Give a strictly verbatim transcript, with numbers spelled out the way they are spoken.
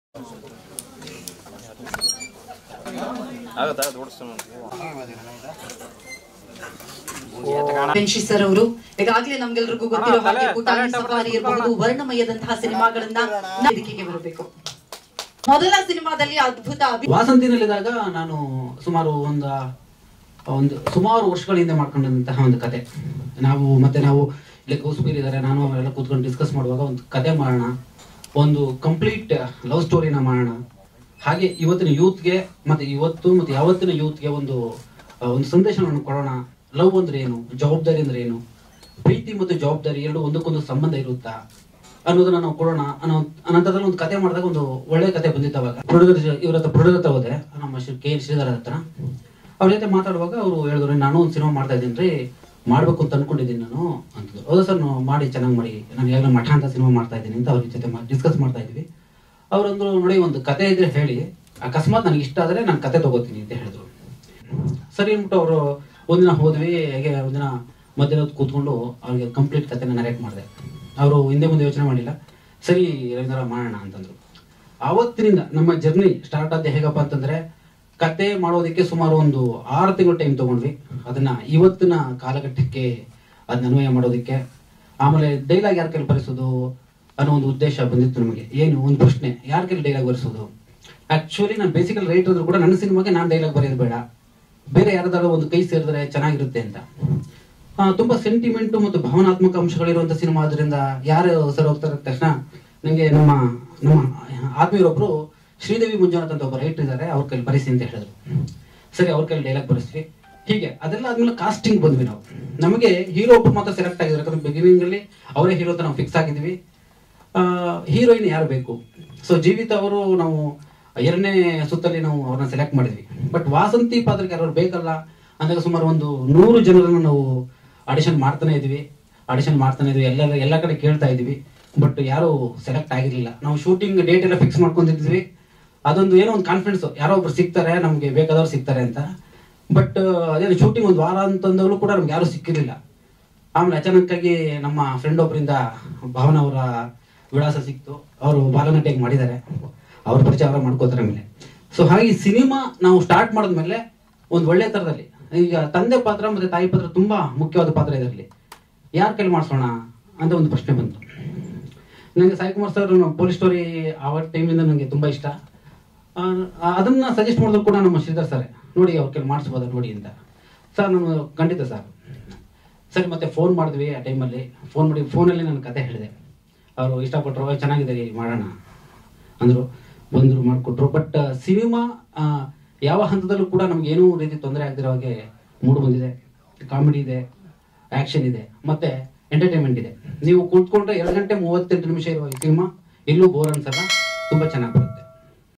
ಬೆನ್ಶಿ sir ಅವರು ಈಗಾಗಲೇ ನಮ್ಗೆಲ್ರಿಗೂ ಗೊತ್ತಿರೋ ಹಾಗೆ ಪುಟಾಣಿ ಸಫಾರಿ ಇರಬಹುದು, ವರ್ಣಮಯದಂತಹ ಸಿನಿಮಾಗಳನ್ನ ವೇದಿಕೆಗೆ ಬರಬೇಕು. ಮೊದಲ ಸಿನಿಮಾದಲ್ಲಿ ಅದ್ಭುತ ವಾಸಂತಿನಲ್ಲಿದ್ದಾಗ ನಾನು ಸುಮಾರು ಒಂದು ಒಂದು ಸುಮಾರು ವರ್ಷಗಳ ಹಿಂದೆ ಮಾಡ್ಕೊಂಡಂತಹ ಒಂದು ಕತೆ. ನಾವು ಮತ್ತೆ ನಾವು ಇಲ್ಲಿ ಕೌಸ್ಬೀರ್ ಇದ್ದಾರೆ, ನಾನು ಅವರೆಲ್ಲ ಕೂತ್ಕೊಂಡು ಡಿಸ್ಕಸ್ ಮಾಡುವಾಗ ಒಂದು ಕತೆ ಮಾಡೋಣ, ಒಂದು ಕಂಪ್ಲೀಟ್ ಲವ್ ಸ್ಟೋರಿನ ಮಾಡೋಣ. ಹಾಗೆ ಇವತ್ತಿನ ಯೂತ್ಗೆ ಮತ್ತೆ ಇವತ್ತು ಮತ್ತೆ ಯಾವತ್ತಿನ ಯೂತ್ಗೆ ಒಂದು ಒಂದು ಸಂದೇಶವನ್ನು ಕೊಡೋಣ. ಲವ್ ಅಂದ್ರೆ ಏನು, ಜವಾಬ್ದಾರಿ ಅಂದ್ರೆ ಏನು, ಪ್ರೀತಿ ಮತ್ತು ಜವಾಬ್ದಾರಿ ಎರಡು ಒಂದಕ್ಕೊಂದು ಸಂಬಂಧ ಇರುತ್ತಾ ಅನ್ನೋದನ್ನ ನಾವು ಕೊಡೋಣ ಅನ್ನೋ ಅನಂತರದಲ್ಲಿ ಒಂದು ಕತೆ ಮಾಡಿದಾಗ ಒಂದು ಒಳ್ಳೆ ಕತೆ ಬಂದಿತ್ತು. ಅವಾಗ ಪ್ರೊಡ್ಯೂಸರ್ ಇವ್ರ ಹತ್ರ ಪ್ರೊಡ್ಯೂಸರ್ ಹತ್ರ ಹೋದೆ, ನಮ್ಮ ಕೆ ಎನ್ ಶ್ರೀಧರ ಹತ್ರ. ಅವ್ರ ಜೊತೆ ಮಾತಾಡುವಾಗ ಅವರು ಹೇಳಿದ್ರು, ನಾನು ಒಂದು ಸಿನಿಮಾ ಮಾಡ್ತಾ ಇದ್ದೀನಿ ರೀ, ಮಾಡ್ಬೇಕು ಅಂತ ಅನ್ಕೊಂಡಿದ್ದೀನಿ ನಾನು ಅಂತಂದ್ರು. ಹೌದಾ ಸರ್, ನಾವು ಮಾಡಿ ಚೆನ್ನಾಗಿ ಮಾಡಿ, ನಾನು ಯಾವಾಗ ಮಠ ಅಂತ ಸಿನಿಮಾ ಮಾಡ್ತಾ ಇದ್ದೀನಿ ಅಂತ ಅವ್ರ ಜೊತೆ ಡಿಸ್ಕಸ್ ಮಾಡ್ತಾ ಇದ್ವಿ. ಅವ್ರಂದ್ರು, ನೋಡಿ ಒಂದು ಕತೆ ಇದ್ರೆ ಹೇಳಿ, ಅಕಸ್ಮಾತ್ ನನಗೆ ಇಷ್ಟ ಆದರೆ ನಾನು ಕತೆ ತಗೋತೀನಿ ಅಂತ ಹೇಳಿದ್ರು. ಸರಿ ಅಂದ್ಬಿಟ್ಟು ಅವರು ಒಂದಿನ ಹೋದ್ವಿ. ಹೇಗೆ ಒಂದಿನ ಮಧ್ಯಾಹ್ನ ಹೊತ್ತು ಕೂತ್ಕೊಂಡು ಅವ್ರಿಗೆ ಕಂಪ್ಲೀಟ್ ಕತೆನ ನರೇಟ್ ಮಾಡಿದೆ. ಅವರು ಹಿಂದೆ ಮುಂದೆ ಯೋಚನೆ ಮಾಡಿಲ್ಲ, ಸರಿ ರವೀಂದ್ರ ಮಾಡೋಣ ಅಂತಂದ್ರು. ಆವತ್ತಿನಿಂದ ನಮ್ಮ ಜರ್ನಿ ಸ್ಟಾರ್ಟ್ ಆದ ಹೇಗಪ್ಪ ಅಂತಂದ್ರೆ, ಕತೆ ಮಾಡೋದಕ್ಕೆ ಸುಮಾರು ಒಂದು ಆರು ತಿಂಗಳು ಟೈಮ್ ತಗೊಂಡ್ವಿ. ಅದನ್ನ ಇವತ್ತಿನ ಕಾಲಘಟ್ಟಕ್ಕೆ ಅದನ್ನ ಅನ್ವಯ ಮಾಡೋದಕ್ಕೆ. ಆಮೇಲೆ ಡೈಲಾಗ್ ಯಾರ ಕೈಲಿ ಬರೆಸೋದು ಅನ್ನೋ ಒಂದು ಉದ್ದೇಶ ಬಂದಿತ್ತು ನಮಗೆ. ಏನು ಒಂದು ಪ್ರಶ್ನೆ, ಯಾರ ಕೈಲಿ ಡೈಲಾಗ್ ಬರೆಸೋದು. ಆಕ್ಚುಲಿ ನಾನು ಬೇಸಿಕಲ್ ರೈಟರ್ ಆದ್ರೂ ಕೂಡ ನನ್ನ ಸಿನಿಮಾಗೆ ನಾನು ಡೈಲಾಗ್ ಬರೆಯೋದು ಬೇಡ, ಬೇರೆ ಯಾರದಾರ ಒಂದು ಕೈ ಸೇರಿದ್ರೆ ಚೆನ್ನಾಗಿರುತ್ತೆ ಅಂತ. ತುಂಬಾ ಸೆಂಟಿಮೆಂಟ್ ಮತ್ತು ಭಾವನಾತ್ಮಕ ಅಂಶಗಳಿರುವಂತ ಸಿನಿಮಾ ಆದ್ರಿಂದ ಯಾರು ಸರ್ ಹೋಗ್ತಾರೆ ತಕ್ಷಣ ನಂಗೆ ನಮ್ಮ ನಮ್ಮ ಆತ್ಮೀಯರೊಬ್ರು ಶ್ರೀದೇವಿ ಮಂಜುನಾಥ್ ಅಂತ ಒಬ್ಬ ರೈಟರ್ ಇದ್ದಾರೆ, ಅವ್ರ ಕೈಲಿ ಬರೆಸಿ ಅಂತ ಹೇಳಿದ್ರು. ಸರಿ, ಅವ್ರ ಕೈಲಿ ಡೈಲಾಗ್ ಬರೆಸ್ವಿ. ಹೀಗೆ ಅದೆಲ್ಲ ಆದ್ಮೇಲೆ ಕಾಸ್ಟಿಂಗ್ ಬಂದ್ವಿ ನಾವು. ನಮಗೆ ಹೀರೋ ಒಬ್ಬರು ಮಾತ್ರ ಸೆಲೆಕ್ಟ್ ಆಗಿದ್ರು, ಯಾಕಂದ್ರೆ ಬಿಗಿನಿಂಗ್ ಅಲ್ಲಿ ಅವರೇ ಹೀರೋ ಅಂತ ನಾವು ಫಿಕ್ಸ್ ಆಗಿದ್ವಿ. ಹೀರೋಯಿನ್ ಯಾರು ಬೇಕು, ಸೊ ಜೀವಿತ ಅವರು ನಾವು ಎರಡನೇ ಸುತ್ತಲ್ಲಿ ನಾವು ಅವ್ರನ್ನ ಸೆಲೆಕ್ಟ್ ಮಾಡಿದ್ವಿ. ಬಟ್ ವಾಸಂತಿ ಪಾತ್ರಕ್ಕೆ ಯಾರು ಬೇಕಲ್ಲ ಅಂದಾಗ ಸುಮಾರು ಒಂದು ನೂರು ಜನರನ್ನು ನಾವು ಆಡಿಷನ್ ಮಾಡ್ತಾನೆ ಇದ್ವಿ ಆಡಿಷನ್ ಮಾಡ್ತಾನೆ ಇದ್ವಿ ಎಲ್ಲ ಎಲ್ಲ ಕಡೆ ಕೇಳ್ತಾ ಇದ್ವಿ. ಬಟ್ ಯಾರು ಸೆಲೆಕ್ಟ್ ಆಗಿರ್ಲಿಲ್ಲ. ನಾವು ಶೂಟಿಂಗ್ ಡೇಟ್ ಎಲ್ಲ ಫಿಕ್ಸ್ ಮಾಡ್ಕೊಂಡಿದ್ವಿ. ಅದೊಂದು ಏನೋ ಒಂದು ಕಾನ್ಫಿಡೆನ್ಸ್, ಯಾರೋ ಒಬ್ರು ಸಿಗ್ತಾರೆ, ನಮ್ಗೆ ಬೇಕಾದವ್ರು ಸಿಗ್ತಾರೆ ಅಂತ. ಬಟ್ ಅದೇನು ಶೂಟಿಂಗ್ ಒಂದು ವಾರ ಅಂತಂದವರು ಕೂಡ ನಮ್ಗೆ ಯಾರು ಸಿಕ್ಕಿರ್ಲಿಲ್ಲ. ಆಮೇಲೆ ಅಚಾನಕ್ಕಾಗಿ ನಮ್ಮ ಫ್ರೆಂಡ್ ಒಬ್ಬರಿಂದ ಭಾವನಾ ಅವರ ವಿಳಾಸ ಸಿಕ್ತು. ಅವರು ಬಾಲನಟಿಯಾಗಿ ಮಾಡಿದ್ದಾರೆ, ಅವ್ರ ಪರಿಚಯ ಅವರ ಮಾಡ್ಕೋತಾರೆ ಮೇಲೆ. ಸೊ ಹಾಗೆ ಸಿನಿಮಾ ನಾವು ಸ್ಟಾರ್ಟ್ ಮಾಡಿದ್ಮೇಲೆ ಒಂದು ಒಳ್ಳೆ ತರದಲ್ಲಿ, ಈಗ ತಂದೆ ಪಾತ್ರ ಮತ್ತೆ ತಾಯಿ ಪಾತ್ರ ತುಂಬಾ ಮುಖ್ಯವಾದ ಪಾತ್ರ ಇದರಲ್ಲಿ, ಯಾರ ಕೈಲಿ ಮಾಡಿಸೋಣ ಅಂತ ಒಂದು ಪ್ರಶ್ನೆ ಬಂತು ನನಗೆ. ಸಾಯಿಕುಮಾರ್ ಸರ್ ಪೊಲೀಸ್ ಸ್ಟೋರಿ ಆವ ಟೈಮಿಂದ ನನಗೆ ತುಂಬಾ ಇಷ್ಟ. ಅದನ್ನ ಸಜೆಸ್ಟ್ ಮಾಡಿದ್ರು ಕೂಡ ನಮ್ಮ ಶ್ರೀಧರ್ ಸರ್, ನೋಡಿ ಅವ್ರ ಕೈಲಿ ಮಾಡಿಸ್ಬೋದ ನೋಡಿ ಅಂತ. ಸರ್ ನಾನು ಖಂಡಿತ ಸರ್. ಸರಿ, ಮತ್ತೆ ಫೋನ್ ಮಾಡಿದ್ವಿ. ಆ ಟೈಮಲ್ಲಿ ಫೋನ್ ಮಾಡಿ ಫೋನಲ್ಲಿ ನನ್ನ ಕತೆ ಹೇಳಿದೆ. ಅವರು ಇಷ್ಟಪಟ್ಟರು, ಚೆನ್ನಾಗಿದೆ ರೀ ಮಾಡೋಣ ಅಂದರು, ಬಂದರು, ಮಾಡಿಕೊಟ್ರು. ಬಟ್ ಸಿನಿಮಾ ಯಾವ ಹಂತದಲ್ಲೂ ಕೂಡ ನಮ್ಗೆ ಏನೂ ರೀತಿ ತೊಂದರೆ ಆಗದಿರೋ ಹಾಗೆ ಮೂಡ್ ಬಂದಿದೆ. ಕಾಮಿಡಿ ಇದೆ, ಆಕ್ಷನ್ ಇದೆ, ಮತ್ತೆ ಎಂಟರ್ಟೈನ್ಮೆಂಟ್ ಇದೆ. ನೀವು ಕೂತ್ಕೊಂಡ್ರೆ ಎರಡು ಗಂಟೆ ಮೂವತ್ತೆಂಟು ನಿಮಿಷ ಇರುವ ಈ ಸಿನಿಮಾ ಎಲ್ಲೂ ಬೋರ್ ಅನ್ಸಲ್ಲ, ತುಂಬಾ ಚೆನ್ನಾಗಿ ಬರುತ್ತೆ.